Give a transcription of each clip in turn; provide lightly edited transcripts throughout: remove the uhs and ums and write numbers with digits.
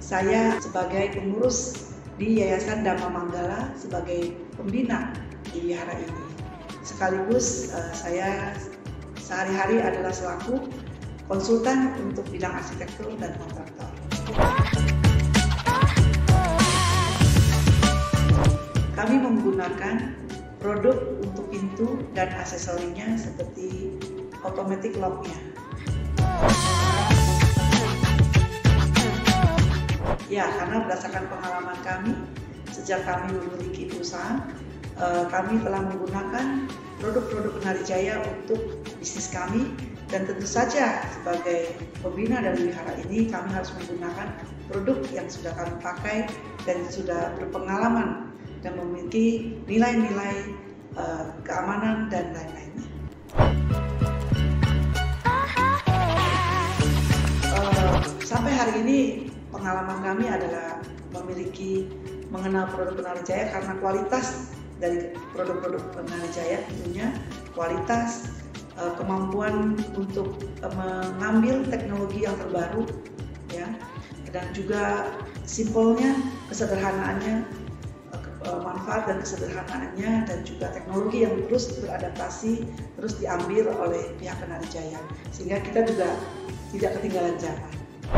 Saya sebagai pengurus di Yayasan Dhamma Manggala sebagai pembina di wihara ini. Sekaligus saya sehari-hari adalah selaku konsultan untuk bidang arsitektur dan kontraktor. Kami menggunakan produk untuk pintu dan aksesorinya seperti automatic lock-nya. Ya, karena berdasarkan pengalaman kami, sejak kami memiliki perusahaan, kami telah menggunakan produk-produk Penari Jaya untuk bisnis kami, dan tentu saja sebagai pembina dari wihara ini, kami harus menggunakan produk yang sudah kami pakai dan sudah berpengalaman dan memiliki nilai-nilai keamanan dan lain-lainnya. Sampai hari ini pengalaman kami adalah mengenal produk Penari Jaya karena kualitas dari produk-produk Penari Jaya, tentunya kualitas, kemampuan untuk mengambil teknologi yang terbaru, ya, dan juga simpelnya, kesederhanaannya, manfaat dan kesederhanaannya, dan juga teknologi yang terus beradaptasi, terus diambil oleh pihak Penari Jaya, sehingga kita juga tidak ketinggalan zaman.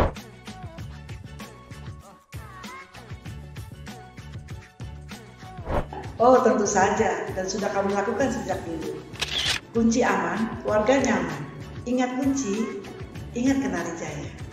Oh, tentu saja, dan sudah kami lakukan sejak dulu. Kunci aman, keluarga nyaman. Ingat kunci, ingat Penari Jaya.